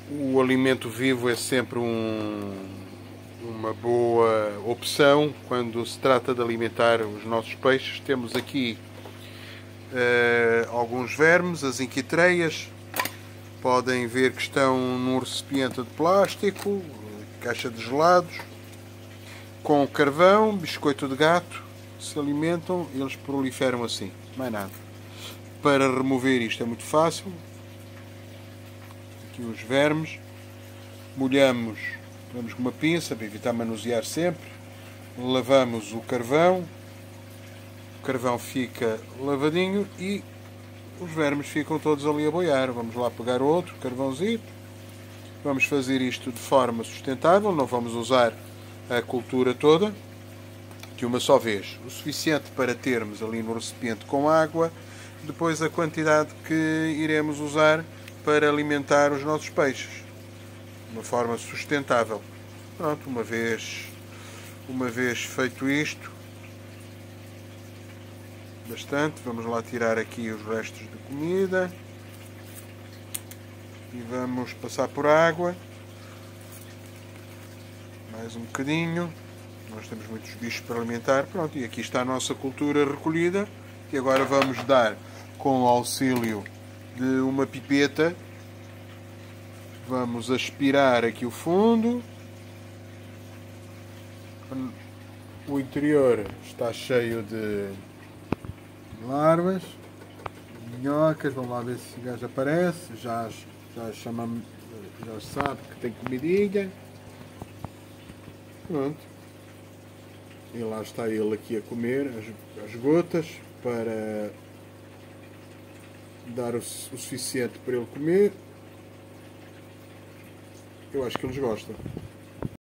O alimento vivo é sempre uma boa opção quando se trata de alimentar os nossos peixes. Temos aqui alguns vermes, as inquitreias. Podem ver que estão num recipiente de plástico, caixa de gelados, com carvão, biscoito de gato. Se alimentam, eles proliferam assim, mais nada. Para remover isto é muito fácil. Aqui os vermes, molhamos, vamos com uma pinça para evitar manusear sempre, lavamos o carvão fica lavadinho e os vermes ficam todos ali a boiar. Vamos lá pegar outro carvãozinho, vamos fazer isto de forma sustentável, não vamos usar a cultura toda de uma só vez, o suficiente para termos ali no recipiente com água, depois a quantidade que iremos usar para alimentar os nossos peixes de uma forma sustentável. Pronto, uma vez feito isto, bastante, vamos lá tirar aqui os restos de comida e vamos passar por água mais um bocadinho. Nós temos muitos bichos para alimentar. Pronto, e aqui está a nossa cultura recolhida e agora vamos dar, com o auxílio de uma pipeta, vamos aspirar aqui o fundo. O interior está cheio de larvas, minhocas. Vamos lá ver se o gajo aparece. Já sabe que tem comidinha. Pronto. E lá está ele aqui a comer as gotas para dar o suficiente para ele comer. Eu acho que eles gostam.